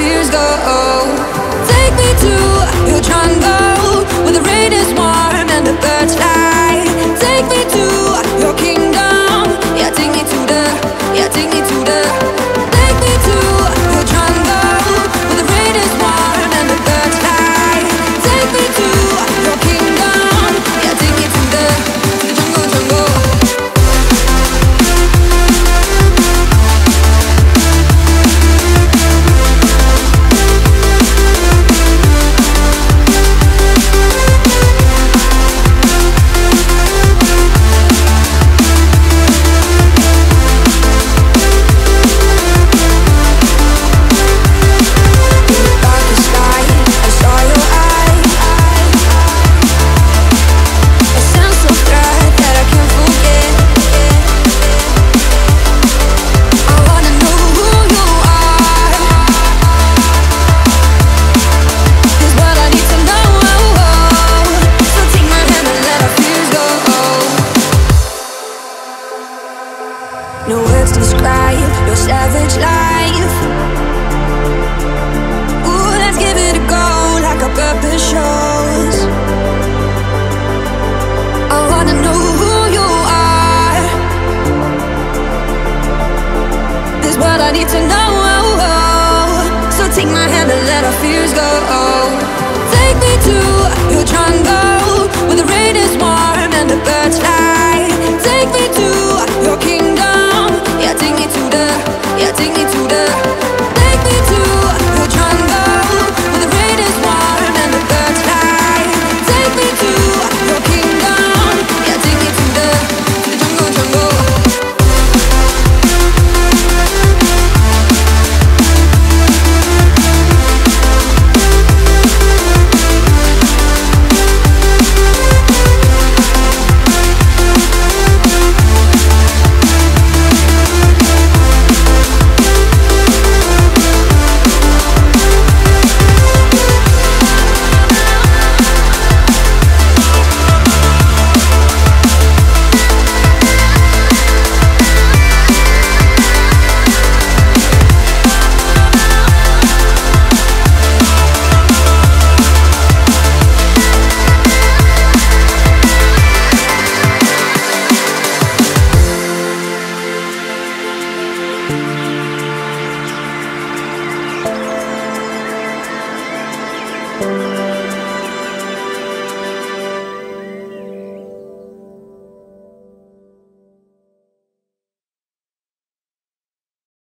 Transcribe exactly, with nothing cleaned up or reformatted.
fears go. Take me to your jungle, where the rain is warm and the birds fly. Take me to your kingdom, yeah, take me to the, yeah, take me to the. Take me to your jungle, where the rain is warm and the birds fly. Take me to your kingdom, yeah, take me to the, to the jungle, jungle. No words describe your savage life. Ooh, let's give it a go like our purpose shows. I wanna know who you are. This world I need to know. So take my hand and let our fears go. Take me to your jungle, where the rain is warm and the birds fly.